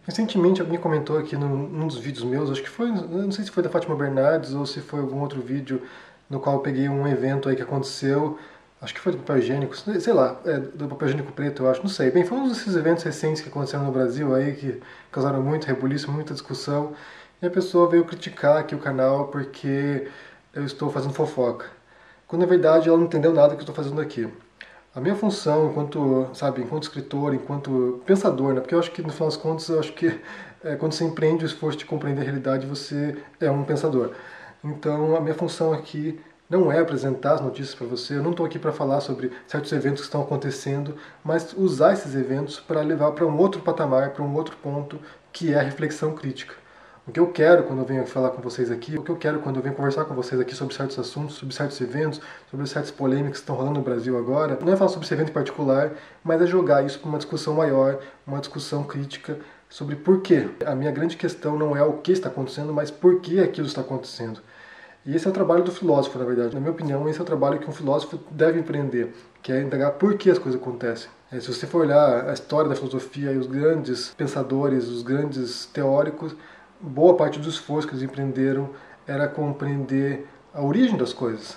Recentemente alguém comentou aqui num dos vídeos meus, acho que foi, eu não sei se foi da Fátima Bernardes ou se foi algum outro vídeo no qual eu peguei um evento aí que aconteceu, acho que foi do papel higiênico, sei lá, do papel higiênico preto, eu acho, não sei. Bem, foi um desses eventos recentes que aconteceram no Brasil aí, que causaram muito rebuliço, muita discussão, e a pessoa veio criticar aqui o canal porque eu estou fazendo fofoca. Quando na verdade ela não entendeu nada que eu estou fazendo aqui. A minha função enquanto, sabe, enquanto escritor, enquanto pensador, né? Porque eu acho que no final das contas, eu acho que quando você empreende o esforço de compreender a realidade, você é um pensador. Então, a minha função aqui não é apresentar as notícias para você, eu não estou aqui para falar sobre certos eventos que estão acontecendo, mas usar esses eventos para levar para um outro patamar, para um outro ponto, que é a reflexão crítica. O que eu quero quando eu venho falar com vocês aqui, o que eu quero quando eu venho conversar com vocês aqui sobre certos assuntos, sobre certos eventos, sobre certas polêmicas que estão rolando no Brasil agora, não é falar sobre esse evento em particular, mas é jogar isso para uma discussão maior, uma discussão crítica sobre por quê. A minha grande questão não é o que está acontecendo, mas por que aquilo está acontecendo. E esse é o trabalho do filósofo, na verdade. Na minha opinião, esse é o trabalho que um filósofo deve empreender, que é indagar por que as coisas acontecem. Se você for olhar a história da filosofia e os grandes pensadores, os grandes teóricos, boa parte do esforço que eles empreenderam era compreender a origem das coisas.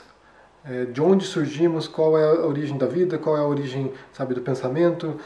De onde surgimos, qual é a origem da vida, qual é a origem, sabe, do pensamento,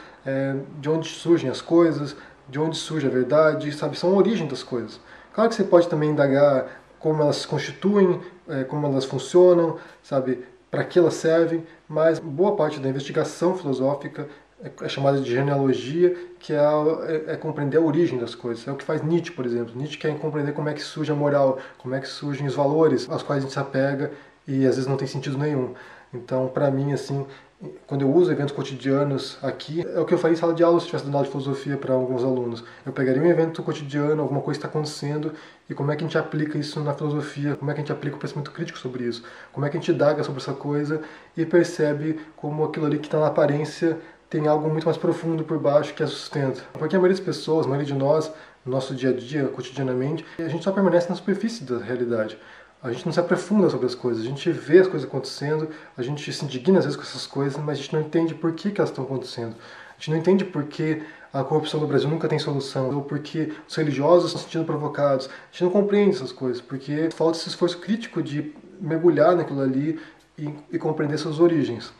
de onde surgem as coisas, de onde surge a verdade, sabe, são a origem das coisas. Claro que você pode também indagar como elas se constituem, como elas funcionam, sabe, para que elas servem, mas boa parte da investigação filosófica é chamada de genealogia, que é compreender a origem das coisas. É o que faz Nietzsche, por exemplo. Nietzsche quer compreender como é que surge a moral, como é que surgem os valores aos quais a gente se apega e às vezes não tem sentido nenhum. Então, para mim, assim, quando eu uso eventos cotidianos aqui, é o que eu faria em sala de aula se eu estivesse dando aula de filosofia para alguns alunos. Eu pegaria um evento cotidiano, alguma coisa que está acontecendo, e como é que a gente aplica isso na filosofia, como é que a gente aplica o pensamento crítico sobre isso, como é que a gente indaga sobre essa coisa e percebe como aquilo ali que está na aparência tem algo muito mais profundo por baixo que a sustenta. Porque a maioria das pessoas, a maioria de nós, no nosso dia a dia, cotidianamente, a gente só permanece na superfície da realidade. A gente não se aprofunda sobre as coisas, a gente vê as coisas acontecendo, a gente se indigna às vezes com essas coisas, mas a gente não entende por que elas estão acontecendo. A gente não entende por que a corrupção no Brasil nunca tem solução, ou porque os religiosos estão se sentindo provocados. A gente não compreende essas coisas, porque falta esse esforço crítico de mergulhar naquilo ali e compreender suas origens.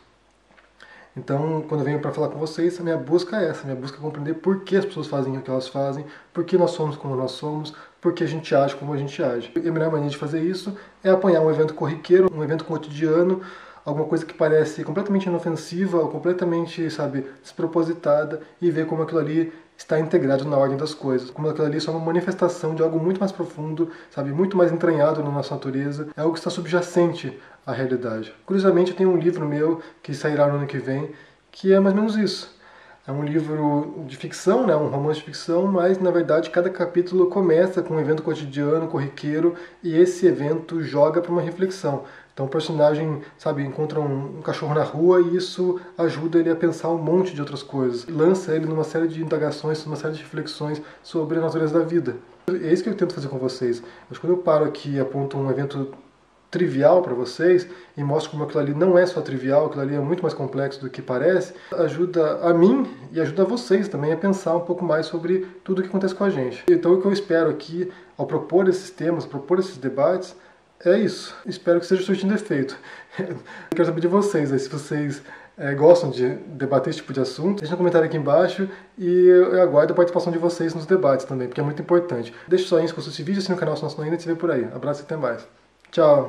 Então, quando eu venho para falar com vocês, a minha busca é essa, a minha busca é compreender por que as pessoas fazem o que elas fazem, por que nós somos como nós somos, por que a gente age como a gente age. E a melhor maneira de fazer isso é apanhar um evento corriqueiro, um evento cotidiano, alguma coisa que parece completamente inofensiva ou completamente, sabe, despropositada e ver como aquilo ali está integrado na ordem das coisas. Como aquilo ali é só uma manifestação de algo muito mais profundo, sabe, muito mais entranhado na nossa natureza, é algo que está subjacente à realidade. Curiosamente, eu tenho um livro meu que sairá no ano que vem, que é mais ou menos isso. É um livro de ficção, né, um romance de ficção, mas na verdade cada capítulo começa com um evento cotidiano, corriqueiro, e esse evento joga para uma reflexão. Então o personagem, sabe, encontra um cachorro na rua e isso ajuda ele a pensar um monte de outras coisas. Lança ele numa série de indagações, numa série de reflexões sobre a natureza da vida. É isso que eu tento fazer com vocês. Mas quando eu paro aqui e aponto um evento trivial para vocês e mostro como aquilo ali não é só trivial, aquilo ali é muito mais complexo do que parece, ajuda a mim e ajuda a vocês também a pensar um pouco mais sobre tudo o que acontece com a gente. Então o que eu espero aqui, ao propor esses temas, propor esses debates, é isso. Espero que esteja surtindo efeito. Eu quero saber de vocês, aí, se vocês gostam de debater esse tipo de assunto, deixa um comentário aqui embaixo e eu aguardo a participação de vocês nos debates também, porque é muito importante. Deixa o joinha se gostou desse vídeo, assina o canal se não é ainda e se vê por aí. Abraço e até mais. Tchau!